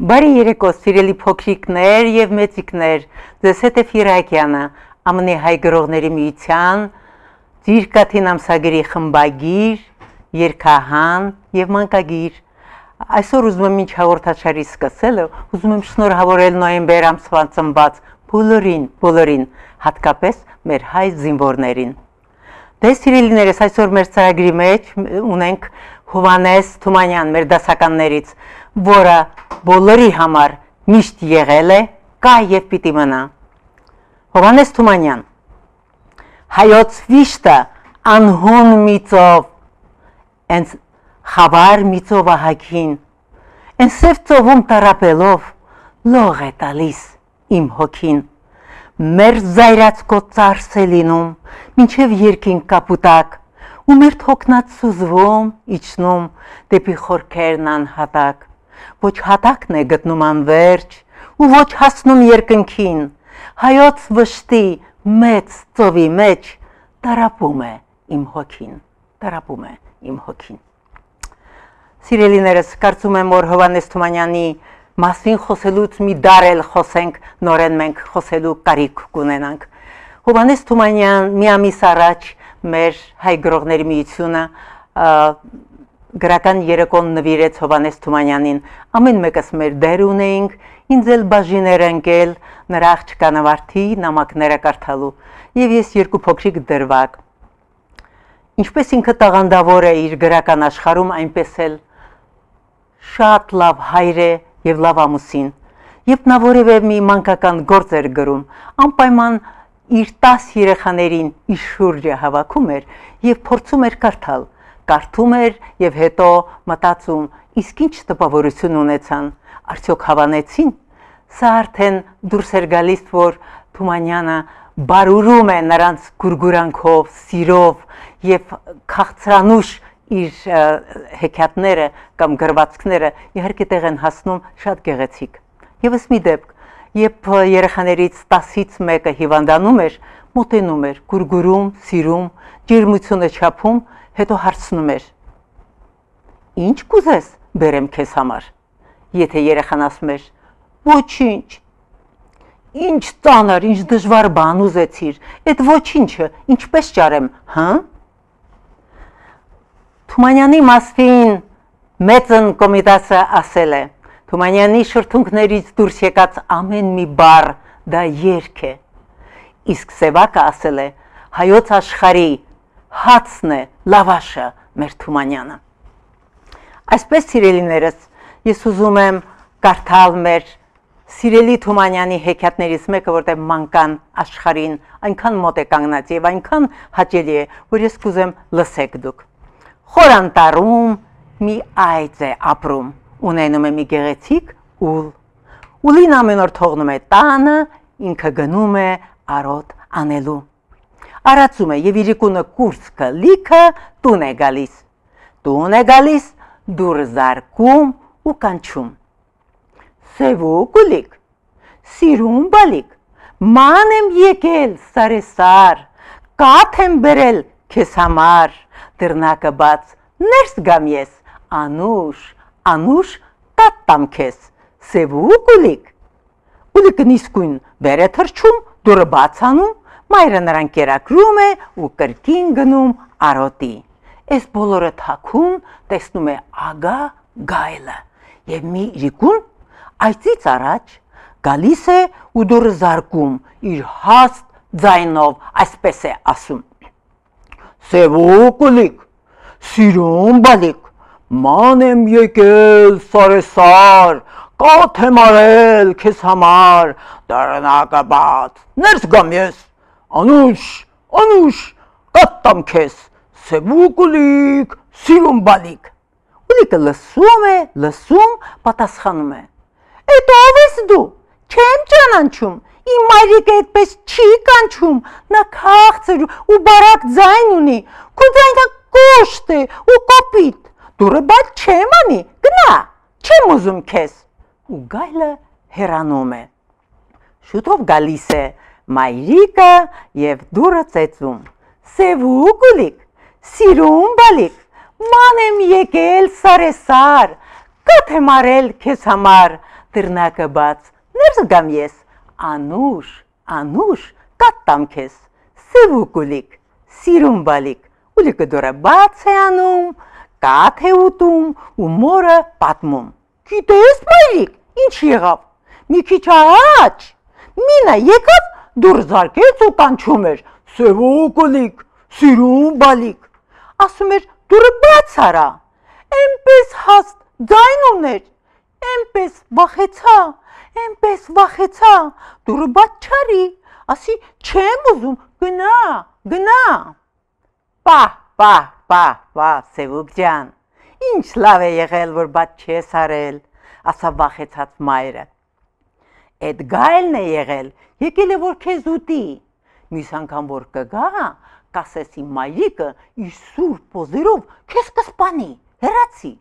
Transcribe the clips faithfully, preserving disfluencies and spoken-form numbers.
Բարի երեկո, սիրելի փոքրիկներ եւ մեծիկներ, ձեզ հետ է Ֆիրակյանը, ԱՄՆ հայ գրողների միության, Ձիրքաթին ամսագրի խմբագիր, երգահան եւ մանկագիր։ Այսօր ուզում եմ ինչ հաղորդաշարի սկսելը, ուզում եմ շնորհավորել նոյեմբեր ամսվա ծնված բոլորին, բոլորին, հատկապես մեր հայ զինվորներին։ Դե սիրելիներս, այսօր մեր ծրագրի մեջ ունենք Հովհաննես Թումանյան, մեր դասականներից, որը բոլորի համար միշտ եղել է, կա եւ պիտի մնա։ Հովհաննես Թումանյան, հայոց վիշտը անհուն միծով, ենց խավար միծով ահագին, ենց սև ծովում տարապելով, լող է տալիս իմ հոգին, մեր զայրացկոտ ծարս է լինում, մինչև երկինք կապուտակ, ու մեր թոքնած սուզվում, իջնում, դեպի խորքերն անհատակ, ոչ հատակն է գտնում անվերջ, ու ոչ հասնում երկնքին, հայոց վշտի մեծ ծովի մեջ տարապում է իմ հոգին, տարապում է իմ հոգին։ Սիրելիներս, կարծում եմ, որ Հովհաննես Թումանյանի մասին խոսելուց մի դար էլ խոսենք, նորեն մենք խոսելու կարիք կունենանք։ Հովհաննես Թումանյան մի ամիս առաջ մեր հայ գրողների միությունը գրական երեկոն նվիրեց Հովհաննես Թումանյանին, ամեն մեկս մեր դեր ունեինք, ինձ էլ բաժին էր ընկել նրա աղջկա նավարդի նամակները կարդալու, եւ ես երկու փոքրիկ դրվագ։ Ինչպես ինքը տաղանդավոր է իր գրական աշխարհում, այնպես էլ շատ լավ հայր է եւ լավ ամուսին, երբ նա որևէ մի մանկական գործ էր գրում, անպայման իր տաս երեխաներին իր շուրջը հավաքում էր եւ փորձում էր կարդալ, կարդում էր եւ հետո մտածում, իսկ ինչ տպավորություն ունեցան, արդյոք հավանեցին, սա արդեն դուրս էր գալիս, որ Թումանյանը բարուրում է նրանց գուրգուրանքով, սիրով եւ քաղցրանուշ իր հեքիաթները կամ գրվածքները իհարկե տեղ են հասնում շատ գեղեցիկ։ Եվս մի դեպք, երբ երեխաներից տասից մեկը հիվանդանում էր, մոտենում էր, գուրգուրում, սիրում, ջերմությունը չափում, հետո հարցնում էր. Ինչ կուզես բերեմ քեզ համար։ Եթե երեխան ասում էր. Ոչինչ։ Ինչ ծանր, ինչ դժվար բան ուզեցիր, այդ ոչինչը ինչպես ճարեմ, հա՞։ Թումանյանի մասին Մեծն Կոմիտասը ասել է. Թումանյանի շրթունքներից դուրս եկած ամեն մի բառ դա երգ է, իսկ Սևակը ասել է հայոց աշխարհի հացն է, լավաշը մեր Թումանյանը։ Այսպես սիրելիներս, ես ուզում եմ կարդալ մեր սիրելի Թումանյանի հեքիաթներից մեկը, որտեղ մանկան աշխարհին այնքան մոտ է կանգնած եւ այնքան հաճելի է, որ ես կուզեմ լսեք դուք։ Խորանտարում մի այծ է ապրում, ունենում է մի գեղեցիկ ուլ։ Ուլին ամեն օր թողնում է տանը, ինքը գնում է արոտ անելու։ Արածում է եւ իրիկունը կուրծքը լիքը տուն է գալիս։ Տուն է գալիս, դուր զարկում ու կանչում։ Սևու գուլիկ, սիրուն բալիկ, ման եմ եկել սարեսար, կաթ եմ բերել քեզ համար, դռնակը բաց, ներս գամ ես, անուշ, անուշ տատ տամ քեզ, սևու գուլիկ։ Ուլիկը նիսկույն բեր է թռչում, դուրը բաց անում, մայրը նրան կերակրում է ու կրկին գնում արոտի։ Այս բոլորը թաքուն տեսնում է ագա գայլը եւ մի իրիկուն այծից առաջ գալիս է ու դուրը զարկում իր հաստ ձայնով, այսպես է ասում. Սևու գուլիկ, սիրուն բալիկ, ման եմ եկել սարեսար, կաթ եմ արել քեզ համար, դռնակը բաց, ներս գամ ես, անուշ, անուշ, կաթ տամ քեզ, սևու գուլիկ, սիրուն բալիկ։ Ուլիկը լսում է, լսում, պատասխանում է. Էդ ով ես դու, չեմ ճանաչում, իմ մայրիկը այդպես չի կանչում, նա քաղցր ու բարակ ձայն ունի, քո ձայնը կոշտ է ու կոպիտ, դուրը բաց չեմ անի, գնա, չեմ ուզում քեզ։ Ու գայլը հեռանում է։ Շուտով գալիս է մայրիկը եւ դուրը ծեծում. Սևու գուլիկ, սիրուն բալիկ, ման եմ եկել սարեսար, կաթ եմ արել քեզ համար, դռնակը բաց, ներս գամ ես, անուշ, անուշ, կատտամ քեզ, սև ու կուլիկ, սիրուն բալիկ, ուլիկը դորը բաց է անում, կաթ է ուտում ու մորը պատմում։ Գիտես, մայրիկ, ինչ եղավ, մի քիչ առաջ, մինը եկավ դուր զարկեց ու կանչում էր, սև ու կուլիկ, սիրուն բալիկ, ասում էր դուրը բաց արա, էնպես հաստ ձայն ուներ, էնպես վախեցա, էնպես վախեցա, դուրը բաց չարի, ասի չեմ ուզում, գնա, գնա։ Պահ, պահ, պահ, պահ, Սևուկ ջան, ինչ լավ է եղել, որ բաց չես արել, ասավ վախեցած մայրը։ Էդ գայլն է եղել, եկել է որ քեզ ուտի, մյուս անգամ որ կգա, կասես իմ մայրիկը իր սուրբ պոզերով քեզ կսպանի, հեռացի։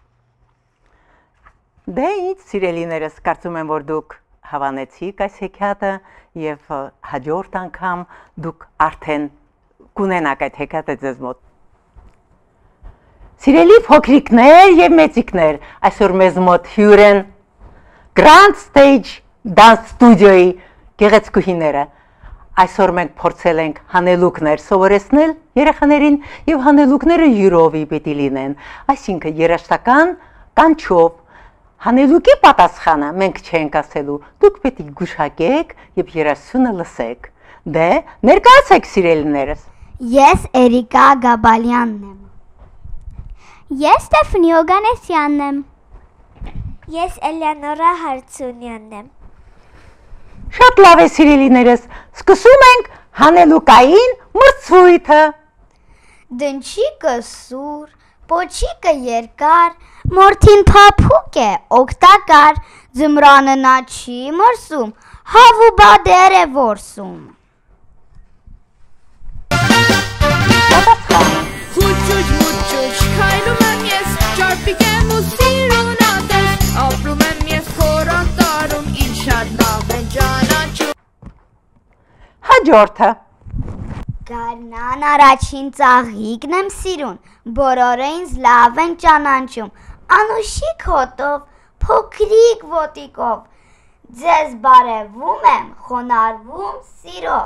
Դե ինչ սիրելիներս, կարծում եմ, որ դուք հավանեցիք այս հեքիաթը եւ հաջորդ անգամ դուք արդեն կունենաք այդ հեքիաթը ձեզ մոտ։ Սիրելի փոքրիկներ եւ մեծիկներ, այսօր մեզ մոտ հյուր են Grand Stage Dance Studio-ի գեղեցկուհիները։ Այսօր մենք փորձել ենք հանելուկներ սովորեցնել երեխաներին եւ հանելուկները յուրովի պետք է լինեն, այսինքն երաժշտական կանչով։ Հանելուկի պատասխանը մենք չենք ասելու, դուք պետք է գուշակեք եւ երաժշտությունը լսեք։ Դե ներկայացեք սիրելիներս։ Ես Էրիկա Գաբալյանն եմ։ Ես Ստեֆանի Օգանեսյանն եմ։ Ես Էլեոնորա Հարությունյանն եմ։ Շատ լավ է սիրելիներս, սկսում ենք հանելուկային մրցույթը։ Դնչիկը սուր, պոչիկը երկար, մորթին փափուկ է, օգտակար, ձմռանը նա չի մրսում, հավու բադեր է որսում։ Հուճուճ մուճուճ քայլում եմ ես, ճարպիկ եմ ու սիրուն ատես, ապրում եմ ես խորատարում, ինչ շատ լավ է ճանաչում։ Հաջորդը։ Գարնան առաջին ծաղիկն եմ սիրուն, բոլորը ինձ լավ են ճանաչում, անուշիկ հոտով, փոքրիկ ոտիկով, ձեզ բարևում եմ, խոնարհվում սիրով։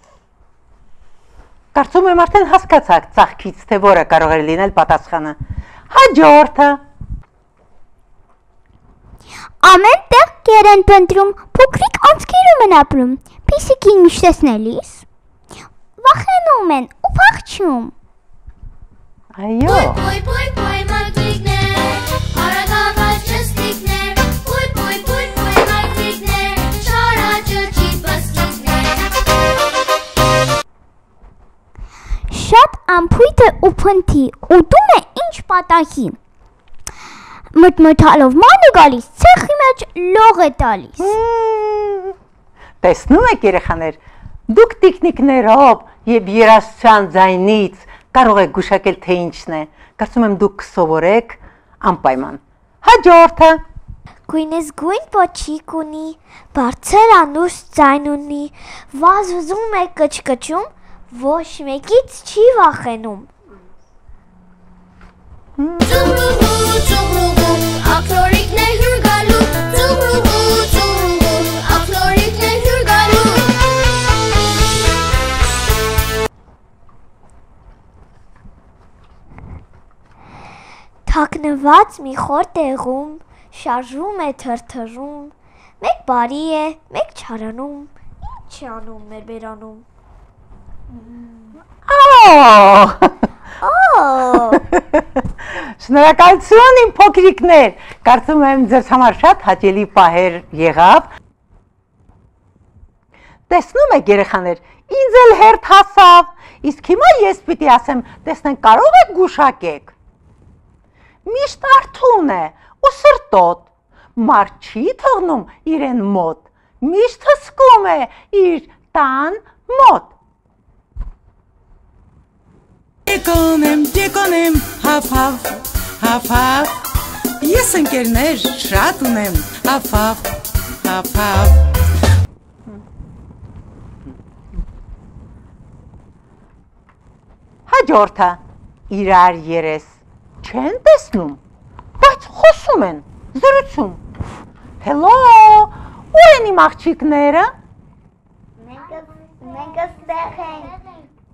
Կարծում եմ արդեն հասկացաք ծաղկից, թե որը կարող է լինել պատասխանը։ Հաջորդը։ Ամեն տեղ կեր են փնտրում, փոքրիկ անցքերում են ապրում, փիսիկին միշտ տեսնելիս վախենում են ու փախչում։ Այո։ Պոյ պոյ պոյ մարտիկներ, արագավաճ ճստիկներ, պոյ պոյ պոյ պոյ մարտիկներ, շարաճճի բասկիկներ։ Շատ ամփույթ է ու փնթի, ուտում է ինչ պատահի։ Մթմթալով ման է գալիս, ցեխի մեջ լող է տալիս։ Տեսնում եք երեխաներ, դուք տիկնիկներով եւ երաժշտության ձայնից կարող եք գուշակել թե ինչն է։ Կարծում եմ դուք սովորեք անպայման։ Հաջորդը։ Գույնս գույն պոչիկ ունի, բարձր անուշ ձայն ունի, վազվզում է կչկչում, ոչ մեկից չի վախենում։ Ծուռուհու, ծուռուհու, ակլորիկն է հյուր գալու, ծուռուհու, ծուռուհու, ակլորիկն է հյուր գալու։ Թաքնված մի խոր տեղում, շարժում է թրթռում, մեկ բարի է, մեկ չարանում, ինչ է անում մեր բերանում։ Շնորհակալություն իմ փոքրիկներ, կարծում եմ ձեզ համար շատ հաճելի պահեր եղավ։ Տեսնում եք երեխաներ, ինձ էլ հերթ հասավ, իսկ հիմա ես պիտի ասեմ, տեսնենք կարող եք գուշակեք։ Միշտ արթուն է ու սրտոտ, մարդ չի թողնում իրեն մոտ, միշտ հսկում է իր տան մոտ։ Եկոնեմ, եկոնեմ, հապ-հապ, հապ-հապ, ես ընկերներ շատ ունեմ, հապ-հապ, հապ-հապ։ Հաջորդը, իրար երես չեն տեսնում, բայց խոսում են, զրուցում։ Hello, ու են իմ աղջիկները։ Մենք ստեղ ենք։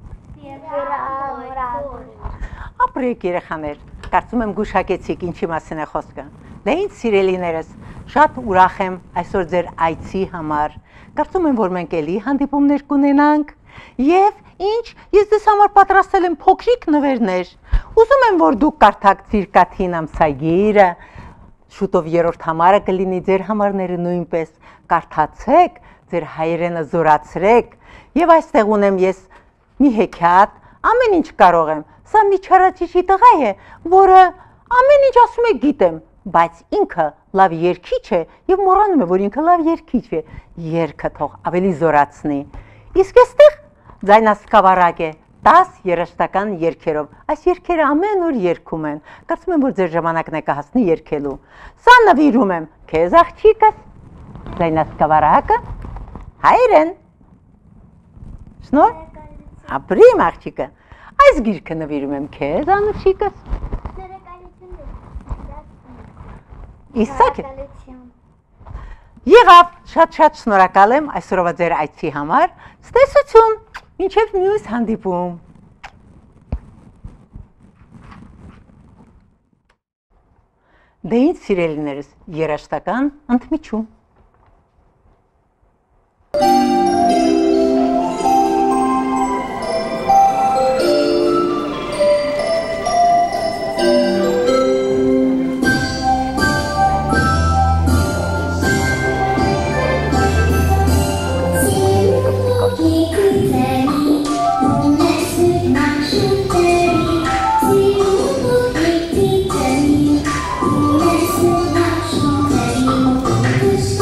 Ապրեք երեխաներ, կարծում եմ գուշակեցիք ինչի մասին է խոսքը։ Դե ինձ սիրելիներս, շատ ուրախ եմ այսօր ձեր այցի համար։ Կարծում եմ, որ մենք էլի հանդիպումներ կունենանք եւ ինչ, ես ձեզ համար պատրաստել եմ փոքրիկ նվերներ։ Ուզում եմ, որ դուք կարդաք Ծիրկաթին ամսագիրը, շուտով երրորդ համարը կլինի ձեր համարները նույնպես, կարդացեք, ձեր հայրենը զորացրեք եւ այստեղ ունեմ ես մի հեքիաթ, ամեն ինչ կարող եմ։ Սա մի չարաճճի տղա է, որը ամեն ինչ ասում է գիտեմ, բայց ինքը լավ երգիչ է եւ մոռանում է, որ ինքը լավ երգիչ է։ Երգը թող ավելի զորացնի։ Իսկ այստեղ ձայնասկավառակ է դաս երաժշտական երգերով։ Այս երգերը ամեն օր երգում են։ Կարծում եմ, որ ձեր ժամանակն է կհասնի երգելու։ Սա նվիրում եմ քեզ աղջիկս, ձայնասկավառակը, հայրեն։ Շնոր, ապրիմ աղջիկը։ Այս գիրքը նվիրում եմ քեզ, Անուշիկս։ Իսակ է։ Եղավ, շատ-շատ շնորհակալ եմ այսօրվա ձեր այցի համար։ Ցտեսություն, մինչև մյուս հանդիպում։ Դե ինձ սիրելիներս, երաժշտական ընդմիջում։ This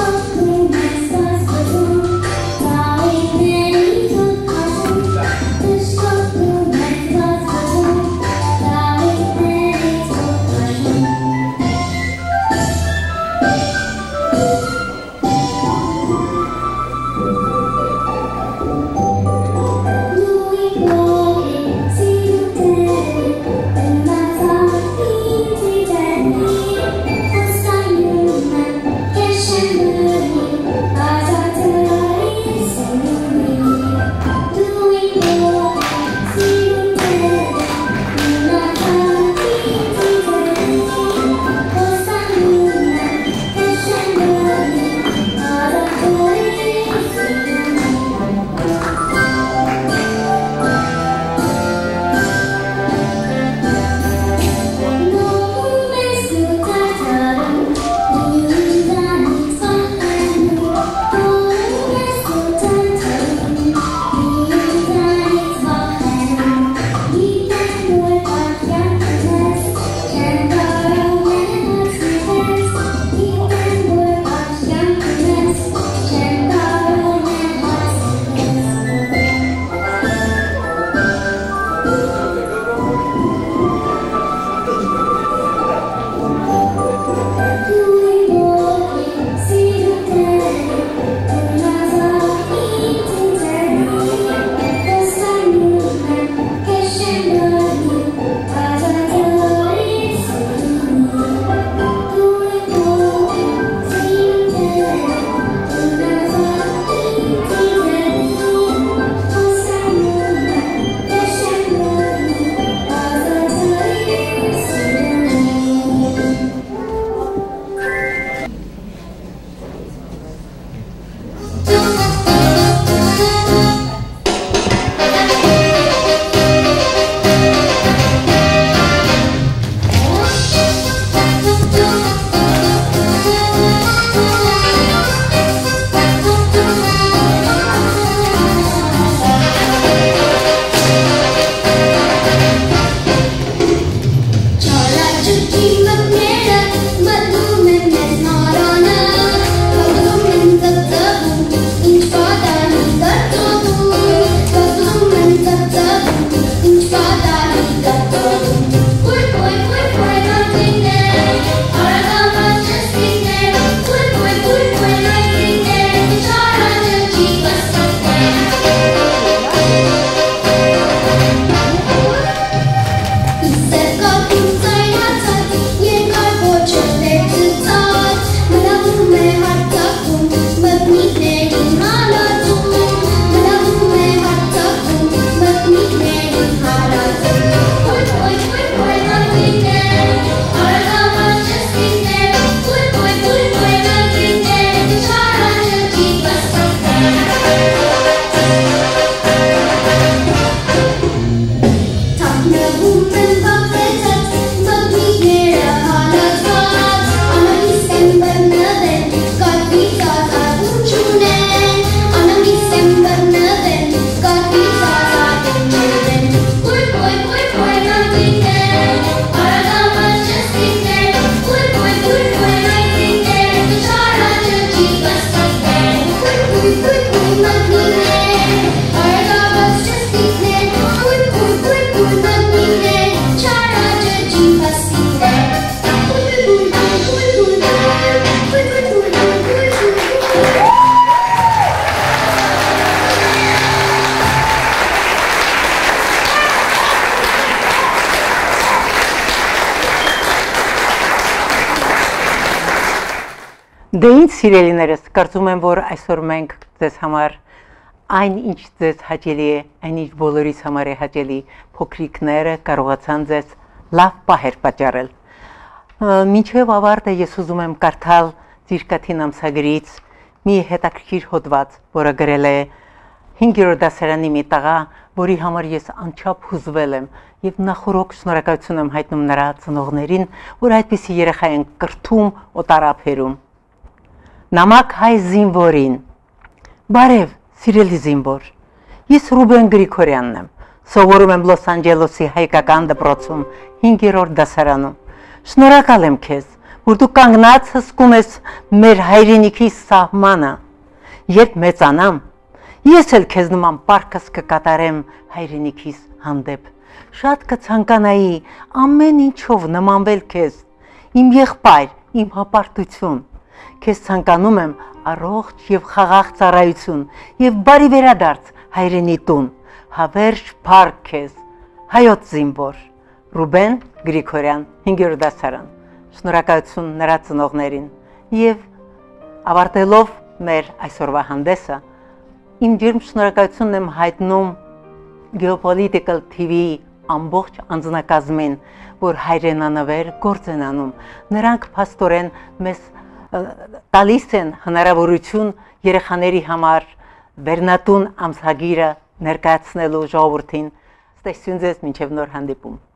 Դե ինչ սիրելիներս, կարծում եմ, որ այսօր մենք ձեզ համար այն ինչ ձեզ հաճելի է, այն ինչ բոլորիս համար է հաճելի, փոքրիկները կարողացան ձեզ լավ պահեր պատճառել։ Մինչև ավարտը ես ուզում եմ կարդալ Ծիրկաթին ամսագրից մի հետաքրքիր հոդված, որը գրել է հինգերորդ դասարանի մի տղա, որի համար ես անչափ հուզվել եմ եւ նախորոք շնորհակալություն եմ հայտնում նրա ծնողներին, որ այդպիսի երեխա են կրթում օտարափերում։ Նամակ հայ զինվորին։ Բարև, սիրելի զինվոր։ Ես Ռուբեն Գրիգորյանն եմ։ Սովորում եմ Լոս Անջելեսի հայկական դպրոցում հինգերորդ դասարանում։ Շնորհակալ եմ քեզ, որ դու կանգնած հսկում ես մեր հայրենիքի սահմանը։ Երբ մեծանամ, ես էլ քեզ նման պարտքս կկատարեմ հայրենիքիս հանդեպ։ Շատ կցանկանայի ամեն ինչով նմանվել քեզ, իմ եղբայր, իմ հպարտություն։ Քեզ ցանկանում եմ առողջ եւ խաղաղ ծառայություն եւ բարի վերադարձ հայրենի տուն։ Հավերժ փառք քեզ, հայոց զինվոր։ Ռուբեն Գրիգորյան, հինգերորդ դասարան։ Շնորհակալություն նրա ծնողներին եւ ավարտելով մեր այսօրվա հանդեսը, իմ ջերմ շնորհակալությունն եմ հայտնում Geopolitical T V ամբողջ անձնակազմին, որ հայրենանվեր գործ են անում։ Նրանք փաստորեն մեզ տալիս են հնարավորություն երեխաների համար վերնատուն ամսագիրը ներկայացնելու ժողովրդին։ Ստեսյուն ձեզ մինչև նոր հանդիպում։